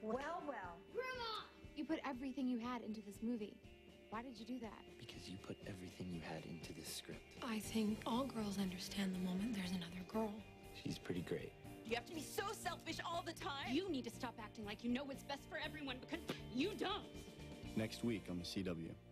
Well, well. Grandma! You put everything you had into this movie. Why did you do that? Because you put everything you had into this script. I think all girls understand the moment there's another girl. She's pretty great. You have to be so selfish all the time. You need to stop acting like you know what's best for everyone, because you don't. Next week on the CW.